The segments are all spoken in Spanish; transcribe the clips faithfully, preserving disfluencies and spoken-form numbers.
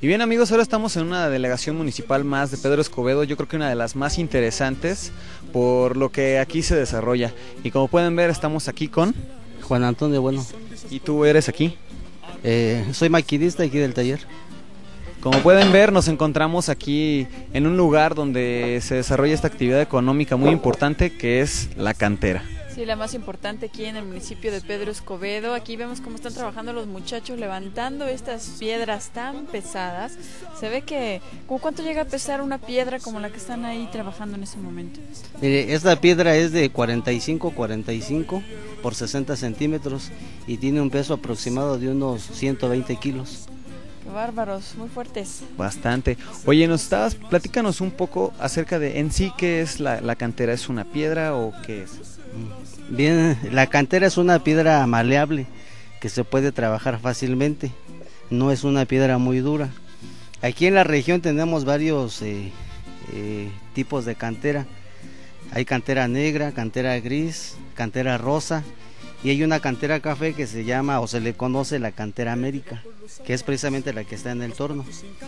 Y bien amigos, ahora estamos en una delegación municipal más de Pedro Escobedo, yo creo que una de las más interesantes por lo que aquí se desarrolla. Y como pueden ver, estamos aquí con... Juan Antonio Bueno. ¿Y tú eres aquí? Eh, soy maquinista aquí del taller. Como pueden ver, nos encontramos aquí en un lugar donde se desarrolla esta actividad económica muy importante que es la cantera. Sí, la más importante aquí en el municipio de Pedro Escobedo. Aquí vemos cómo están trabajando los muchachos levantando estas piedras tan pesadas. Se ve que, ¿cómo cuánto llega a pesar una piedra como la que están ahí trabajando en ese momento? Mire, esta piedra es de cuarenta y cinco por sesenta centímetros y tiene un peso aproximado de unos ciento veinte kilos. Qué bárbaros, muy fuertes. Bastante. Oye, nos estabas, platícanos un poco acerca de en sí qué es la, la cantera. ¿Es una piedra o qué es? Bien, la cantera es una piedra maleable que se puede trabajar fácilmente, no es una piedra muy dura. Aquí en la región tenemos varios eh, eh, tipos de cantera. Hay cantera negra, cantera gris, cantera rosa y hay una cantera café que se llama o se le conoce la cantera América, que es precisamente la que está en el torno.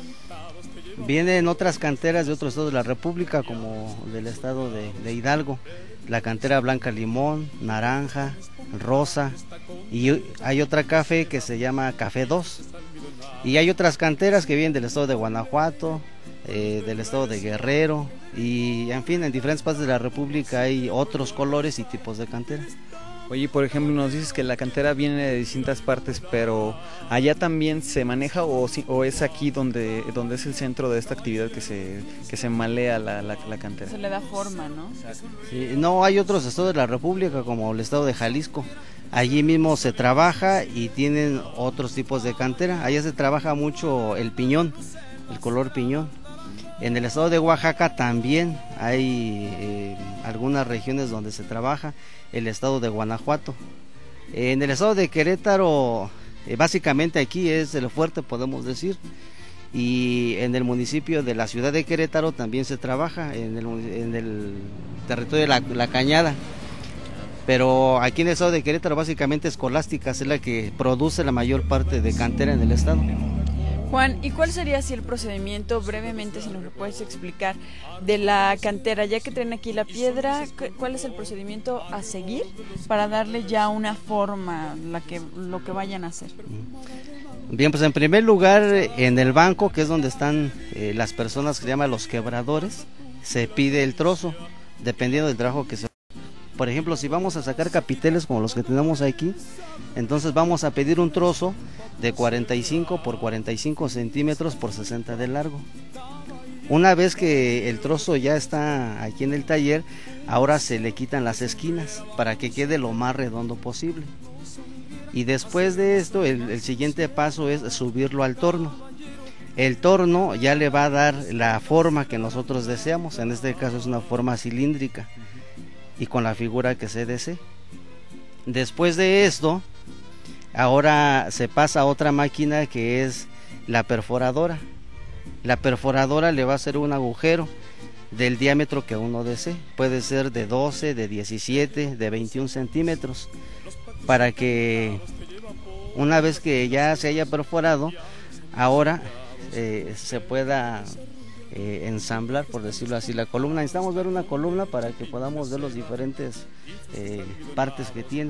Vienen otras canteras de otros estados de la República, como del estado de, de Hidalgo, la cantera blanca limón, naranja, rosa, y hay otra café que se llama Café dos. Y hay otras canteras que vienen del estado de Guanajuato, eh, del estado de Guerrero, y en fin, en diferentes partes de la República hay otros colores y tipos de canteras. Oye, por ejemplo, nos dices que la cantera viene de distintas partes, pero ¿allá también se maneja o, o es aquí donde, donde es el centro de esta actividad que se, que se malea la, la, la cantera? Se le da forma, ¿no? Sí, no, hay otros estados de la República, como el estado de Jalisco. Allí mismo se trabaja y tienen otros tipos de cantera. Allá se trabaja mucho el piñón, el color piñón. En el estado de Oaxaca también hay eh, algunas regiones donde se trabaja, el estado de Guanajuato. En el estado de Querétaro, eh, básicamente aquí es el fuerte, podemos decir, y en el municipio de la ciudad de Querétaro también se trabaja, en el, en el territorio de la, la Cañada. Pero aquí en el estado de Querétaro básicamente Escolásticas es la que produce la mayor parte de cantera en el estado. Juan, ¿y cuál sería así el procedimiento, brevemente, si nos lo puedes explicar, de la cantera? Ya que traen aquí la piedra, ¿cuál es el procedimiento a seguir para darle ya una forma, la que, lo que vayan a hacer? Bien, pues en primer lugar, en el banco, que es donde están eh, las personas que se llaman los quebradores, se pide el trozo, dependiendo del trabajo que se... Por ejemplo, si vamos a sacar capiteles como los que tenemos aquí, entonces vamos a pedir un trozo de cuarenta y cinco por cuarenta y cinco centímetros por sesenta de largo. Una vez que el trozo ya está aquí en el taller, ahora se le quitan las esquinas para que quede lo más redondo posible. Y después de esto, el, el siguiente paso es subirlo al torno. El torno ya le va a dar la forma que nosotros deseamos, en este caso es una forma cilíndrica y con la figura que se desee. Después de esto, ahora se pasa a otra máquina que es la perforadora. La perforadora le va a hacer un agujero del diámetro que uno desee, puede ser de doce, de diecisiete, de veintiún centímetros, para que una vez que ya se haya perforado, ahora eh, se pueda Eh, ensamblar, por decirlo así, la columna. Necesitamos ver una columna para que podamos ver las diferentes eh, partes que tiene.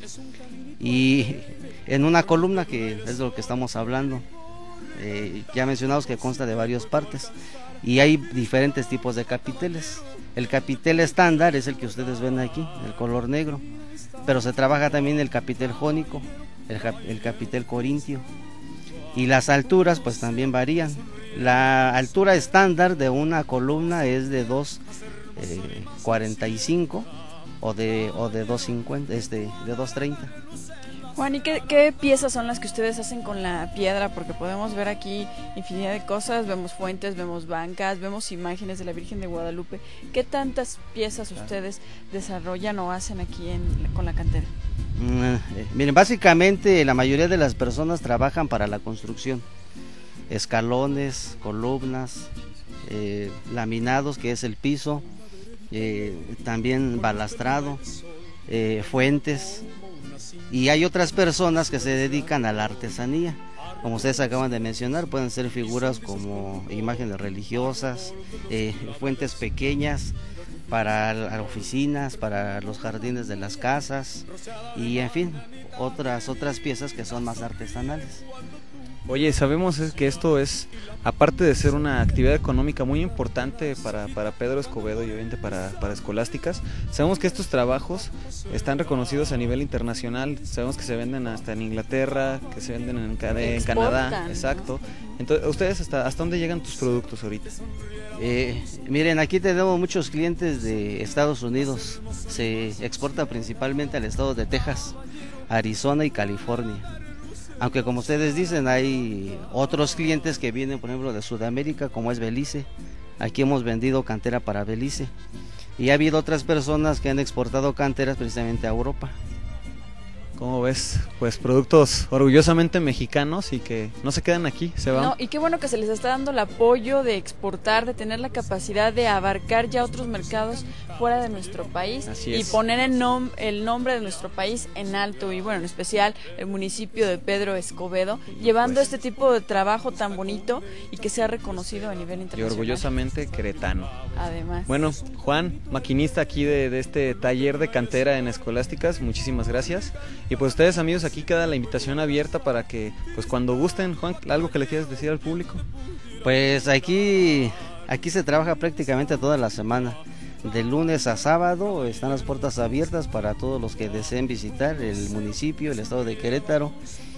Y en una columna, que es de lo que estamos hablando, eh, ya mencionamos que consta de varias partes y hay diferentes tipos de capiteles. El capitel estándar es el que ustedes ven aquí, el color negro, pero se trabaja también el capitel jónico, el, el capitel corintio, y las alturas pues también varían. La altura estándar de una columna es de dos cuarenta y cinco o de, o de dos cincuenta, este, de dos treinta. Juan, ¿y qué, qué piezas son las que ustedes hacen con la piedra? Porque podemos ver aquí infinidad de cosas, vemos fuentes, vemos bancas, vemos imágenes de la Virgen de Guadalupe. ¿Qué tantas piezas ustedes desarrollan o hacen aquí en, con la cantera? Mm, eh, miren, básicamente la mayoría de las personas trabajan para la construcción. Escalones, columnas, eh, laminados, que es el piso, eh, también balastrado, eh, fuentes, y hay otras personas que se dedican a la artesanía. como ustedes acaban de mencionar, pueden ser figuras como imágenes religiosas, eh, fuentes pequeñas para las oficinas, para los jardines de las casas y en fin, otras, otras piezas que son más artesanales. Oye, sabemos que esto es, aparte de ser una actividad económica muy importante para, para Pedro Escobedo y obviamente para, para Escolásticas, sabemos que estos trabajos están reconocidos a nivel internacional, sabemos que se venden hasta en Inglaterra, que se venden en, en Canadá, exacto. Entonces, ¿ustedes hasta, hasta dónde llegan tus productos ahorita? Eh, miren, aquí tenemos muchos clientes de Estados Unidos, se exporta principalmente al estado de Texas, Arizona y California. Aunque como ustedes dicen, hay otros clientes que vienen, por ejemplo, de Sudamérica, como es Belice. Aquí hemos vendido cantera para Belice. Y ha habido otras personas que han exportado canteras precisamente a Europa. ¿Cómo ves? Pues productos orgullosamente mexicanos y que no se quedan aquí, se van. No, y qué bueno que se les está dando el apoyo de exportar, de tener la capacidad de abarcar ya otros mercados fuera de nuestro país. Así y es. poner el, nom el nombre de nuestro país en alto y bueno, en especial el municipio de Pedro Escobedo, llevando Pues, este tipo de trabajo tan bonito y que sea reconocido a nivel y internacional. orgullosamente queretano. Además. Bueno, Juan, maquinista aquí de, de este taller de cantera en Escolásticas, muchísimas gracias. Y pues ustedes, amigos, aquí queda la invitación abierta para que, pues cuando gusten, Juan, algo que le quieras decir al público. Pues aquí, aquí se trabaja prácticamente toda la semana. De lunes a sábado están las puertas abiertas para todos los que deseen visitar el municipio, el estado de Querétaro.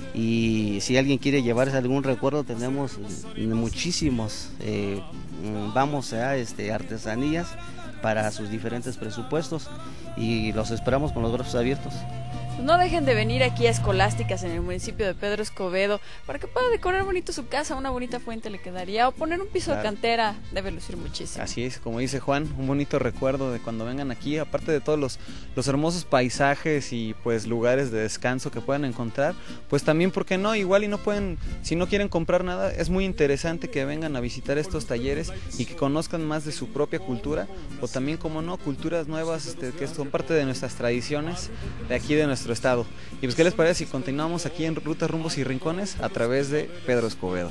Y si alguien quiere llevarse algún recuerdo, tenemos muchísimos, eh, vamos a este, artesanías para sus diferentes presupuestos y los esperamos con los brazos abiertos. No dejen de venir aquí a Escolásticas en el municipio de Pedro Escobedo para que pueda decorar bonito su casa, una bonita fuente le quedaría, o poner un piso Claro. de cantera, debe lucir muchísimo. Así es, como dice Juan, un bonito recuerdo de cuando vengan aquí, aparte de todos los, los hermosos paisajes y pues lugares de descanso que puedan encontrar, pues también, ¿por qué no? Igual y no pueden, si no quieren comprar nada, es muy interesante que vengan a visitar estos talleres y que conozcan más de su propia cultura, o también, como no, culturas nuevas este, que son parte de nuestras tradiciones de aquí de nuestro estado. Y pues, ¿qué les parece si continuamos aquí en Rutas, Rumbos y Rincones a través de Pedro Escobedo?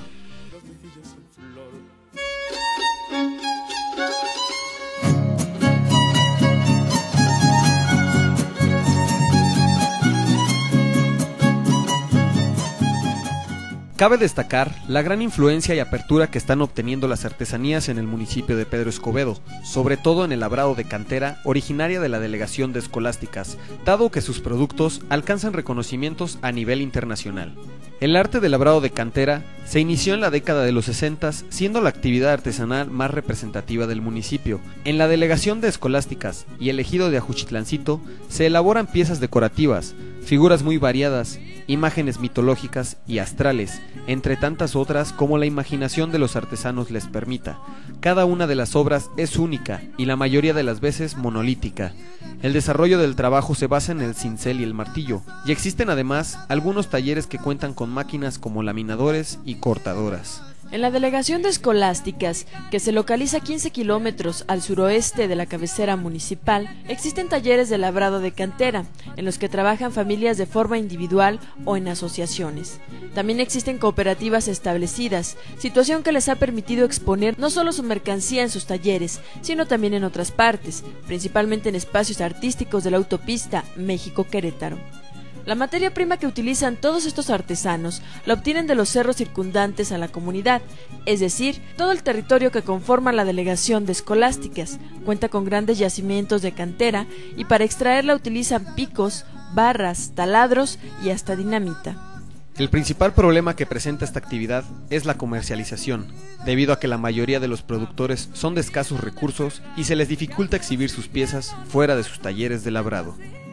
Cabe destacar la gran influencia y apertura que están obteniendo las artesanías en el municipio de Pedro Escobedo, sobre todo en el labrado de cantera originaria de la delegación de Escolásticas, dado que sus productos alcanzan reconocimientos a nivel internacional. El arte del labrado de cantera se inició en la década de los sesenta, siendo la actividad artesanal más representativa del municipio. En la delegación de Escolásticas y el ejido de Ajuchitlancito se elaboran piezas decorativas, figuras muy variadas, imágenes mitológicas y astrales, entre tantas otras como la imaginación de los artesanos les permita. Cada una de las obras es única y la mayoría de las veces monolítica. El desarrollo del trabajo se basa en el cincel y el martillo, y existen además algunos talleres que cuentan con máquinas como laminadores y cortadoras. En la delegación de Escolásticas, que se localiza a quince kilómetros al suroeste de la cabecera municipal, existen talleres de labrado de cantera, en los que trabajan familias de forma individual o en asociaciones. También existen cooperativas establecidas, situación que les ha permitido exponer no solo su mercancía en sus talleres, sino también en otras partes, principalmente en espacios artísticos de la autopista México-Querétaro. La materia prima que utilizan todos estos artesanos la obtienen de los cerros circundantes a la comunidad, es decir, todo el territorio que conforma la delegación de Escolásticas cuenta con grandes yacimientos de cantera y para extraerla utilizan picos, barras, taladros y hasta dinamita. El principal problema que presenta esta actividad es la comercialización, debido a que la mayoría de los productores son de escasos recursos y se les dificulta exhibir sus piezas fuera de sus talleres de labrado.